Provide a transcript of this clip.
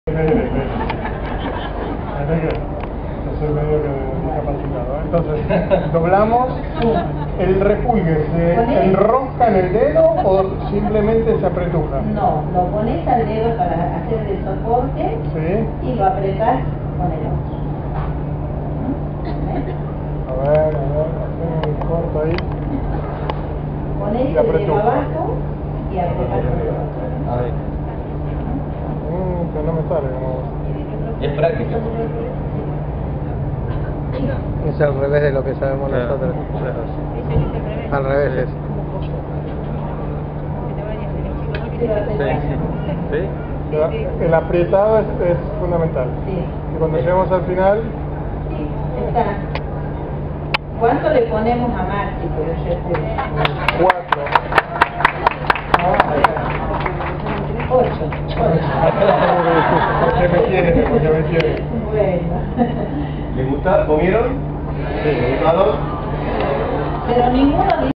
Yo soy medio discapacitado, ¿eh? Entonces, doblamos, el repulgue se enrosca en el dedo o simplemente se apretuja. No, lo pones al dedo para hacer de soporte, ¿Sí? Y lo apretás con el otro. A ver, hacemos un corto ahí. Ponés el dedo abajo y apretás con el otro. A ver. Que no me sale como... Es práctica. Es al revés de lo que sabemos nosotros. Al revés es. ¿Sí? El apretado es fundamental. Sí. Y cuando lleguemos al final... Sí, está. ¿Cuánto le ponemos a Maxi? Pero yo estoy... 4. 8. Porque me tiene. Bueno. ¿Les gusta? ¿Comieron? Sí. ¿Les gustaron? Pero ninguno